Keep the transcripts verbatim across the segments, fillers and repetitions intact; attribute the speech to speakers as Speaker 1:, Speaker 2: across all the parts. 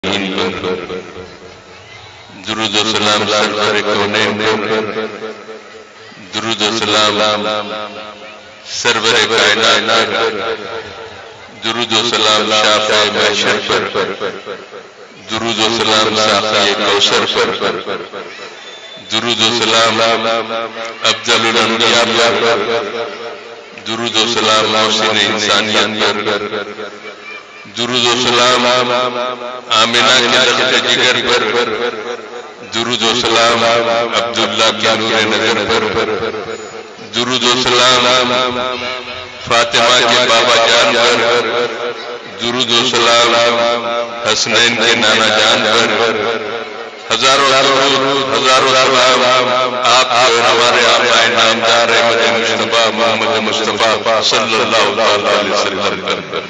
Speaker 1: درود و سلام سرور کونین پر، درود و سلام سرور کائنات پر، درود و سلام شافع محشر پر، درود و سلام ساقی کوثر پر، درود و سلام افضل الانبیاء پر، درود و سلام محسن انسانیت پر، درود و سلام آمنہ کے لخت جگر پر، درود و سلام عبداللہ کے نور نظر پر، درود و سلام فاطمہ کے بابا جان پر، درود و سلام حسنین کے نانا جان پر، ہزاروں درود ہزاروں سلام آپ اور ہمارے آقائے نامدار احمد مصطفیٰ محمد مصطفیٰ صلی اللہ علیہ وسلم پر۔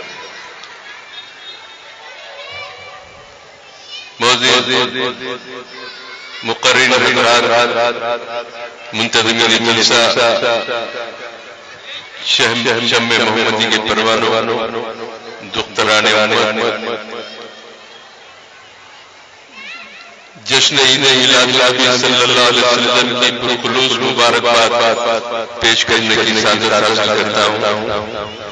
Speaker 1: مقررین حضرات، منتظمین جلسہ، شم محمدی کے پروانوں، دختران امت، جشن عید میلاد النبی صلی اللہ علیہ وسلم کی پرخلوص مبارکباد پیش کرنے کی سعادت حاصل کرتا ہوں،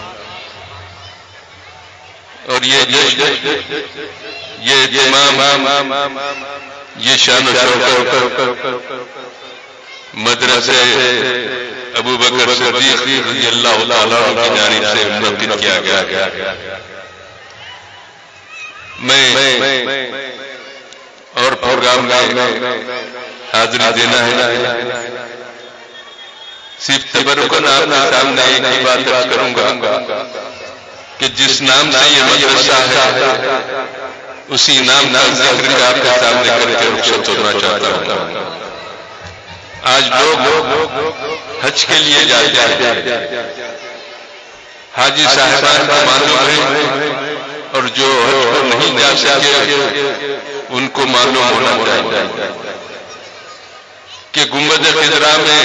Speaker 1: اور یہ جشن، یہ اہتمام، یہ شان و شوکت مدرسے ابو بکر صدیق رضی اللہ تعالیٰ کی جانب سے منعقد کیا گیا۔ میں اور پروگرام میں حاضری دینا ہے، صرف تبرکن آپ کے سامنے ایک ہی بات عرض کروں گا کہ جس نام سے یہ مدرسہ ہے اسی نام کا ذکر آپ کے سامنے کر کے رخصت ہونا چاہتا ہوں۔ آج لوگ حج کے لیے جاتے ہیں، حاجی صاحبان کو معلوم ہے، اور جو حج کو نہیں جا سکے ان کو معلوم ہونا چاہیے کہ گنبد خضرا میں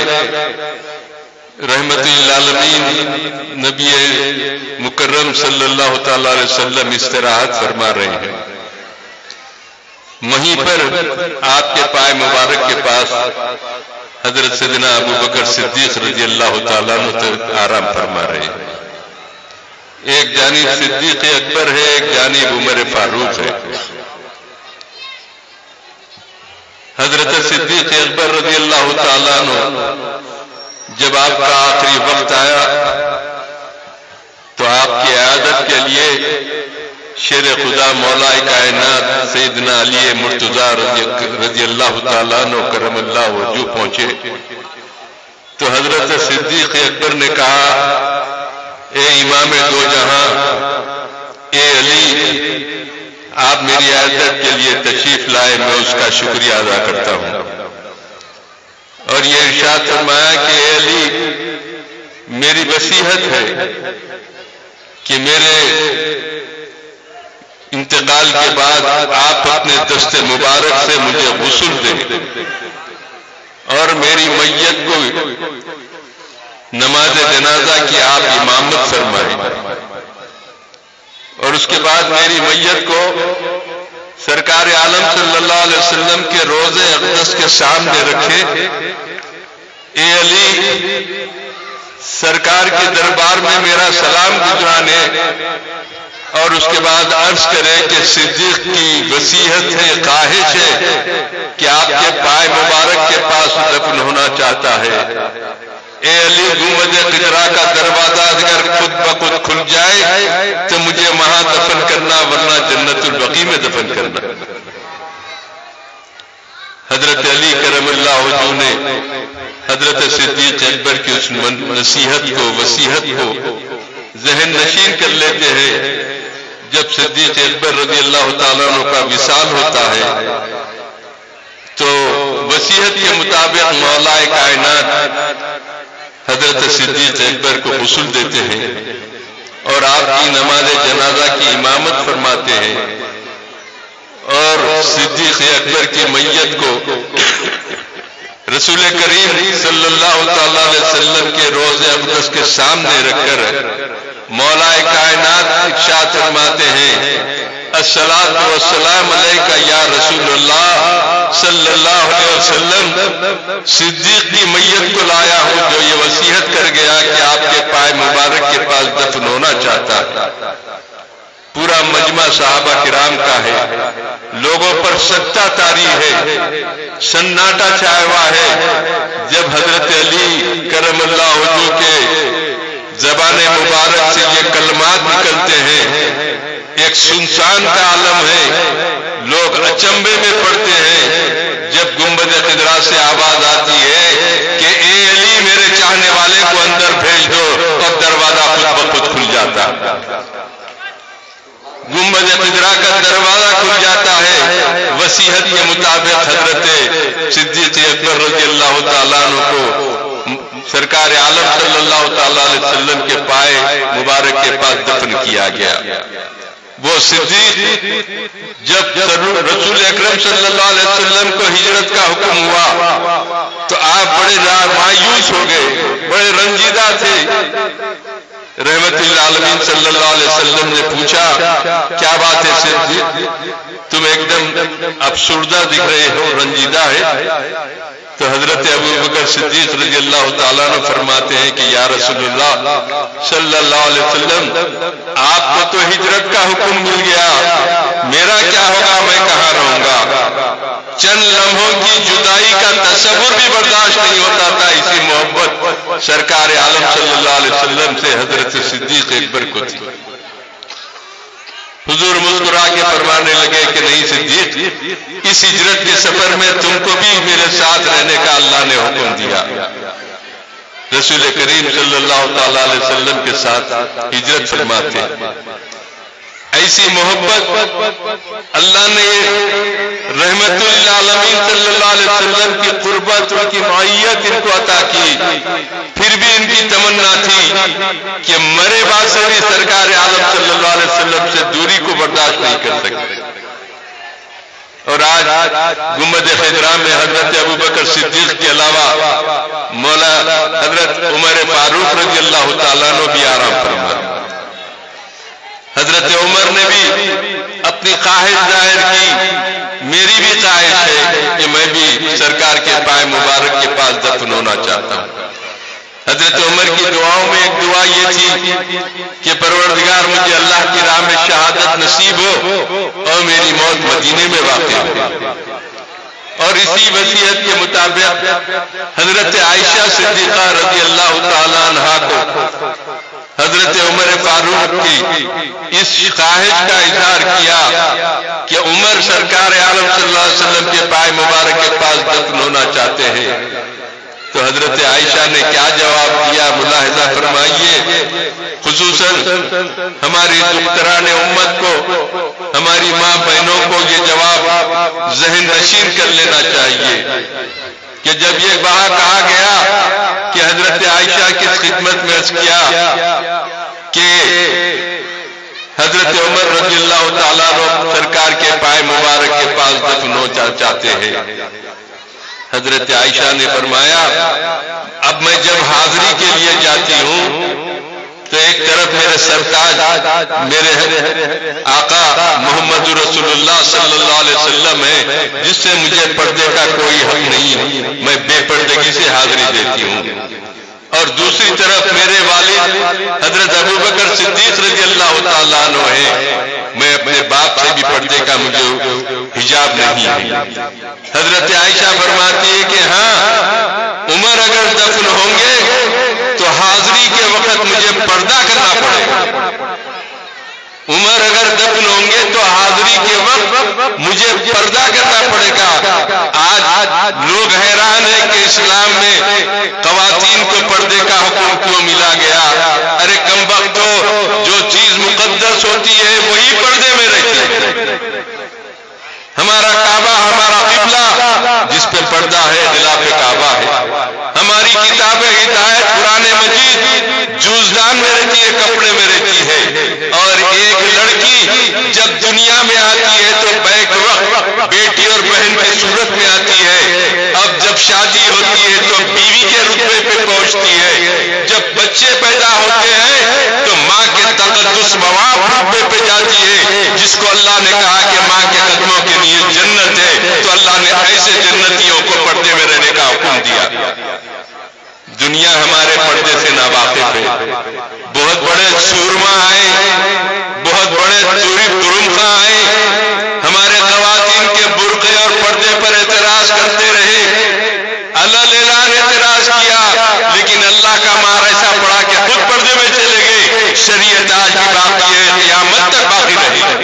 Speaker 1: رحمت للعالمین نبی مکرم صلی اللہ تعالی علیہ وسلم استراحت فرما رہے ہیں، وہیں پر آپ کے پائے مبارک کے پاس حضرت سیدنا ابو بکر صدیق رضی اللہ تعالیٰ عنہ آرام فرما رہے ہیں۔ ایک جانب صدیق اکبر ہے، ایک جانب عمر فاروق ہے۔ حضرت صدیق اکبر رضی اللہ تعالیٰ عنہ جب آپ کا آخری وقت آیا تو آپ کی عیادت کے لیے شیر خدا مولا کائنات سیدنا علی مرتضیٰ رضی اللہ تعالیٰ عنہ کرم اللہ وجہ پہنچے تو حضرت صدیق اکبر نے کہا، اے امام دو جہاں، اے علی، آپ میری عیادت کے لیے تشریف لائے، میں اس کا شکریہ ادا کرتا ہوں۔ اور یہ ارشاد فرمایا کہ اے علی، میری وصیت ہے کہ میرے انتقال کے بعد آپ اپنے دست مبارک سے مجھے غسل دیں اور میری میت کو نماز جنازہ کی آپ امامت فرمائیں، اور اس کے بعد میری میت کو سرکار عالم صلی اللہ علیہ وسلم کے روضے اقدس کے سامنے رکھے۔ اے علی، سرکار کے دربار میں میرا سلام گزرانے اور اس کے بعد عرض کرے کہ صدیق کی وصیت ہے، خواہش ہے کہ آپ کے پائے مبارک کے پاس دفن ہونا چاہتا ہے۔ اے علی، گنبد خضرا کا دروازہ اگر خود بخود کھل جائے تو مجھے وہاں دفن کرنا، ورنہ جنت البقیع میں دفن کرنا۔ حضرت علی کرم اللہ وجہہ نے حضرت صدیق اکبر کی اس نصیحت کو، وصیت کو ذہن نشین کر لیتے ہیں۔ جب صدیق اکبر رضی اللہ تعالیٰ عنہ کا وصال ہوتا ہے تو وصیت کے مطابق مولا کائنات حضرت صدیق اکبر کو غسل دیتے ہیں اور آپ کی نماز جنازہ کی امامت فرماتے ہیں، اور صدیق اکبر کی میت کو رسول کریم صلی اللہ تعالی علیہ وسلم کے روضے اقدس کے سامنے رکھ کر مولا کائنات ارشاد فرماتے ہیں الصلاۃ والسلام علیکہ یا رسول اللہ صلی اللہ علیہ وسلم، صدیق کی میت کو لایا ہوں جو یہ وصیت کر گیا کہ آپ کے پائے مبارک کے پاس دفن ہونا چاہتا ہے۔ پورا مجمع صحابہ کرام کا ہے، لوگوں پر سکتہ طاری ہے، سناٹا چھایا ہوا ہے۔ جب حضرت علی کرم اللہ وجہہ کے زبان مبارک سے یہ کلمات نکلتے ہیں، ایک سنسان کا عالم ہے، لوگ اچنبے میں پڑتے ہیں۔ جب گنبد خضرا سے آواز آتی ہے کہ اے علی میرے چاہنے والے کو اندر بھیج دو، اور دروازہ خود بخود کھل جاتا ہے، گنبد خضرا کا دروازہ کھل جاتا ہے۔ وصیت کے مطابق حضرت صدیق اکبر رضی اللہ تعالیٰ عنہ کو سرکار عالم صلی اللہ تعالیٰ علیہ وسلم کے پائے مبارک کے پاس دفن کیا گیا۔ وہ صدیق جب رسول اکرم صلی اللہ علیہ وسلم کو ہجرت کا حکم ہوا تو آپ بڑے مایوس ہو گئے، بڑے رنجیدہ تھے۔ رحمت للعالمین صلی اللہ علیہ وسلم نے پوچھا کیا بات ہے صدیق، تم ایک دم افسردہ دکھ رہے ہو، رنجیدہ ہے؟ تو حضرت ابو بکر صدیق رضی اللہ تعالیٰ عنہ فرماتے ہیں کہ یا رسول اللہ صلی اللہ علیہ وسلم، آپ کو تو ہجرت کا حکم مل گیا، میرا کیا ہوگا، میں کہاں رہوں گا؟ چند لمحوں کی جدائی کا تصور بھی برداشت نہیں ہوتا تھا، اسی محبت سرکار عالم صلی اللہ علیہ وسلم سے حضرت صدیق اکبر کو تھی۔ حضور مسکرا کے فرمانے لگے کہ نہیں صدیق، اس ہجرت کے سفر میں تم کو بھی میرے ساتھ رہنے کا اللہ نے حکم دیا۔ رسول کریم صلی اللہ تعالی علیہ وسلم کے ساتھ ہجرت فرماتے، ایسی محبت اللہ نے رحمت للعالمین صلی اللہ علیہ وسلم کی قربت، ان کی معیت ان کو عطا کی، پھر بھی ان کی تمنا تھی کہ مرے بعد سے بھی سرکار عالم صلی اللہ علیہ وسلم سے دوری کو برداشت نہیں کر سکتے۔ اور آج گنبد خضرا میں حضرت ابو بکر صدیق کے علاوہ مولا حضرت عمر فاروق رضی اللہ تعالیٰ عنہ بھی آرام فرمائے۔ حضرت عمر نے بھی اپنی خواہش ظاہر کی، میری بھی خواہش ہے کہ میں بھی سرکار کے پائے مبارک کے پاس دفن ہونا چاہتا ہوں۔ حضرت عمر کی دعاؤں میں ایک دعا یہ تھی کہ پروردگار مجھے اللہ کی راہ میں شہادت نصیب ہو اور میری موت مدینے میں واقع ہو۔ اور اسی وصیت کے مطابق حضرت عائشہ صدیقہ رضی اللہ تعالی عنہا کو حضرت عمر فاروق کی اس خواہش کا اظہار کیا کہ عمر سرکار عالم صلی اللہ علیہ وسلم کے پائے مبارک کے پاس دفن ہونا چاہتے ہیں، تو حضرت عائشہ نے کیا جواب دیا ملاحظہ فرمائیے۔ خصوصاً ہماری دختران امت کو، ہماری ماں بہنوں کو یہ جواب ذہن نشین کر لینا چاہیے کہ جب یہ وہاں کہا گیا کہ حضرت عائشہ کی خدمت میں عرض کیا کہ حضرت عمر رضی اللہ تعالیٰ عنہ سرکار کے پائے مبارک کے پاس دفن ہونا چاہتے ہیں، حضرت عائشہ نے فرمایا اب میں جب حاضری کے لیے جاتی ہوں تو ایک طرف میرے سرتاج میرے آقا محمد رسول اللہ صلی اللہ علیہ وسلم ہے، جس سے مجھے پردے کا کوئی حق نہیں، میں بے پردگی سے حاضری دیتی ہوں، اور دوسری طرف میرے والد حضرت ابو بکر صدیق رضی اللہ تعالیٰ عنہ ہیں، میں اپنے باپ سے بھی پردے کا مجھے حجاب نہیں ہے۔ حضرت عائشہ فرماتی ہے کہ ہاں عمر اگر دفن ہوں گے تو حاضری کے وقت مجھے پردہ کرنا پڑے گا، عمر اگر دفن ہوں گے تو حاضری کے وقت مجھے پردہ کرنا پڑے گا۔ آج لوگ حیران ہیں کہ اسلام میں خواتین کو پردے کا حکم کیوں ملا گیا؟ ارے کمبختو، جو چیز مقدس ہوتی ہے وہی پردے میں رہتی ہے۔ ہمارا کعبہ ہمارا قبلہ جس پہ پردہ ہے غلاف کعبہ ہے، ہماری کتاب ہدایت قرآن مجید جوزدان میں رہتی ہے، کپڑے میں رہتی ہے، اور ایک لڑکی جب دنیا میں آتی ہے تو بیک وقت بیٹی اور بہن کی صورت میں آتی ہے، اب جب شادی ہوتی ہے تو بیوی کے رتبے پہ پہنچتی ہے، جب بچے پیدا ہوتے ہیں تو ماں کے تقدس مواف رتبے پہ جاتی پہ بہت بڑے سورما آئے، بہت بڑے چوری ترمخا آئے، ہمارے خواتین کے برقعے اور پردے پر اعتراض کرتے رہے، اللہ اعلان اعتراض کیا، لیکن اللہ کا مار ایسا پڑا کہ خود پردے میں چلے گئے۔ شریعت آج بھی باقی ہے، قیامت تک باقی رہے گی۔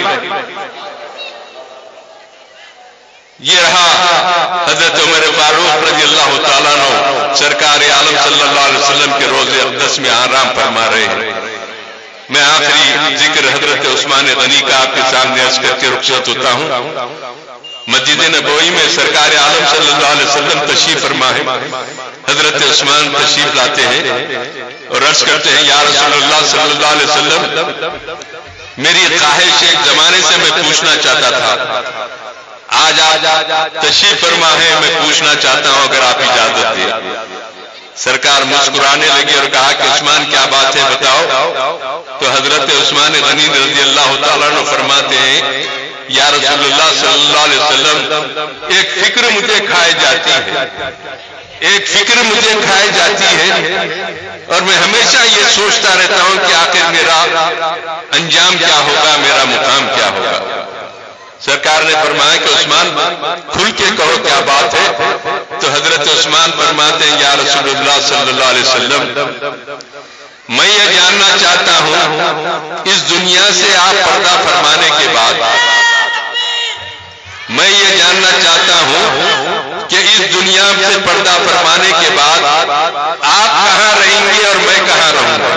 Speaker 1: یہ رہا حضرت عمر فاروق رضی اللہ تعالیٰ عنہ سرکار عالم صلی اللہ علیہ وسلم کے روضے اقدس میں آرام فرما رہے ہیں۔ میں آخری ذکر حضرت عثمان غنی کا آپ کے سامنے عرض کر کے رخصت ہوتا ہوں۔ مسجد نبوی میں سرکار عالم صلی اللہ علیہ وسلم تشریف فرما ہے، حضرت عثمان تشریف لاتے ہیں اور عرض کرتے ہیں یا رسول اللہ صلی اللہ علیہ وسلم، میری خواہش ایک زمانے سے میں پوچھنا چاہتا تھا، آج آپ تشریف فرما ہے، میں پوچھنا چاہتا ہوں اگر آپ اجازت دیں۔ سرکار مسکرانے لگے اور کہا کہ عثمان کیا بات ہے بتاؤ۔ تو حضرت عثمان غنی رضی اللہ تعالیٰ عنہ فرماتے ہیں یا رسول اللہ صلی اللہ علیہ وسلم، ایک فکر مجھے کھائے جاتی ہے، ایک فکر مجھے کھائے جاتی ہے اور میں ہمیشہ یہ سوچتا رہتا ہوں کہ آخر میرا انجام کیا ہوگا، میرا مقام کیا ہوگا۔ سرکار نے فرمایا کہ عثمان کھل کے کہو کیا بات ہے۔ تو حضرت عثمان فرماتے ہیں یا رسول اللہ صلی اللہ علیہ وسلم، میں یہ جاننا چاہتا ہوں اس دنیا سے آپ پردہ فرمانے کے بعد، میں یہ جاننا چاہتا ہوں کہ اس دنیا سے پردہ فرمانے کے بعد آپ کہاں رہیں گے اور میں کہاں رہوں گا۔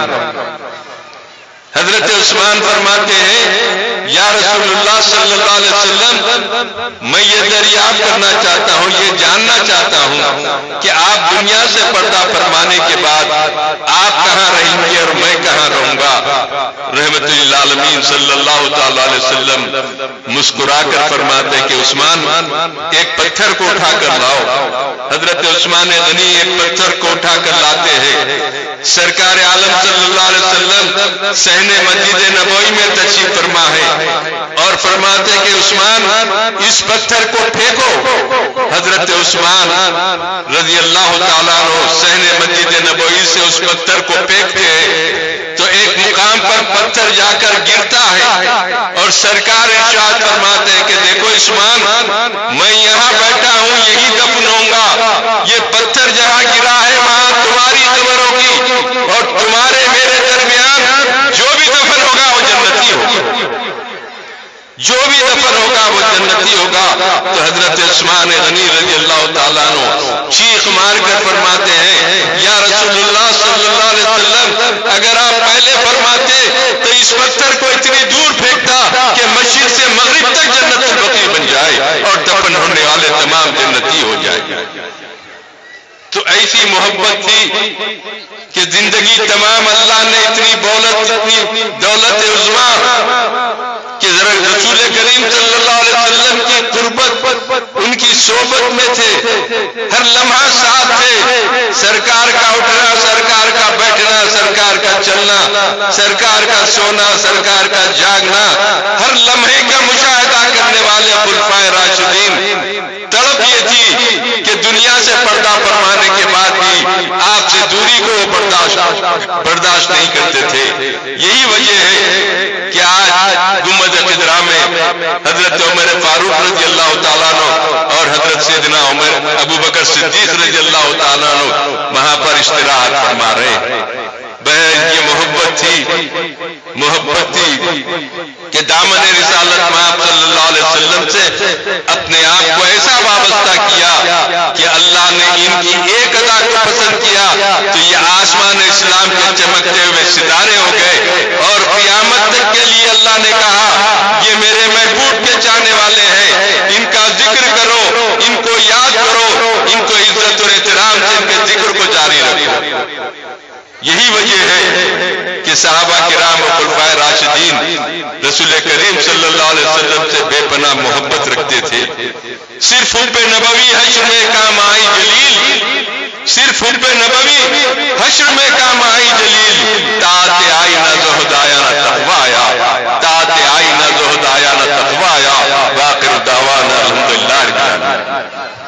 Speaker 1: حضرت عثمان فرماتے ہیں یا رسول اللہ صلی اللہ علیہ وسلم، میں یہ دریافت کرنا چاہتا ہوں، یہ جاننا چاہتا ہوں کہ آپ دنیا سے پردہ فرمانے کے بعد آپ کہاں رہیں گے اور میں کہاں رہوں گا۔ رحمت للعالمین صلی اللہ تعالی علیہ وسلم مسکرا کر فرماتے کہ عثمان ایک پتھر کو اٹھا کر لاؤ۔ حضرت عثمان غنی ایک پتھر کو اٹھا کر لاتے ہیں، سرکار عالم صلی اللہ علیہ وسلم صحن مسجد نبوی میں تشریف فرما ہے اور فرماتے کہ عثمان اس پتھر کو پھینکو۔ حضرت عثمان رضی اللہ تعالیٰ عنہ صحن مسجد نبوی سے اس پتھر کو پھینکتے ہیں تو ایک مقام پر پتھر جا کر گرتا ہے اور سرکار ارشاد فرماتے ہیں کہ دیکھو عثمان، میں یہاں بیٹھا ہوں، یہی دفن ہوں گا، یہ پتھر جہاں گرا ہے وہاں تمہاری قبر ہوگی اور تمہارے میرے درمیان جو بھی دفن ہوگا وہ جنتی ہوگا، جو بھی دفن ہوگا وہ جنتی ہوگا۔ تو حضرت عثمان غنی رضی اللہ تعالیٰ عنہ چیخ مار کر فرماتے ہیں یا رسول اللہ صلی اللہ علیہ وسلم، اگر آپ پہلے فرماتے تو اس پتھر کو اتنی دور پھینکتا کہ مشرق سے مغرب تک جنت البقیع بن جائے اور دفن ہونے والے تمام جنتی ہو جائے۔ تو ایسی محبت تھی کہ زندگی تمام اللہ نے اتنی دولت اتنی دولت عظما کہ ذرا رسول کریم صلی اللہ علیہ وسلم کی قربت، ان کی صحبت میں تھے، ہر لمحہ ساتھ تھے، سرکار کا اٹھنا، سرکار کا بیٹھنا، سرکار کا چلنا، سرکار کا سونا، سرکار کا جاگنا، ہر لمحے کا مشاہدہ کرنے والے خلفائے راشدین۔ تڑپ یہ تھی کہ دنیا سے پردہ فرمانے کے بعد بھی آپ سے دوری کو برداشت برداشت نہیں کرتے تھے۔ یہی وجہ ہے کہ آج گنبد خضرا میں حضرت عمر فاروق رضی اللہ تعالیٰ عنہ اور حضرت سیدنا عمر ابو بکر صدیق رضی اللہ تعالیٰ عنہ وہاں پر اشتراحت فرما رہے ہیں۔ بہن یہ محبت تھی، محبت تھی کہ دامن رسالت مآب صلی اللہ علیہ وسلم سے اپنے آپ کو ایسا وابستہ کیا کہ اللہ نے ان کی ایک ادا کو پسند کیا تو یہ آسمان اسلام کے چمکتے ہوئے ستارے ہو گئے اور قیامت تک کے لیے اللہ نے کہا یہ میرے محبوب کے چاہنے والے ہیں، ان کا ذکر کرو، ان کو یاد کرو، ان کو عزت اور احترام سے ان کے ذکر کو جاری رکھو۔ یہی وجہ ہے کہ صحابہ کرام و خلفائے راشدین رسول کریم صلی اللہ علیہ وسلم سے بے پناہ محبت رکھتے تھے۔ صرف حب نبوی حشر میں کام آئی جلیل، صرف حب نبوی حشر میں کام آئی جلیل، تاعت آئی نہ زہد آیا نہ تقوی آیا، تاعت آئی نہ زہد آیا نہ تقوی آیا، باقر دعوانا الحمدللہ رب العالمین۔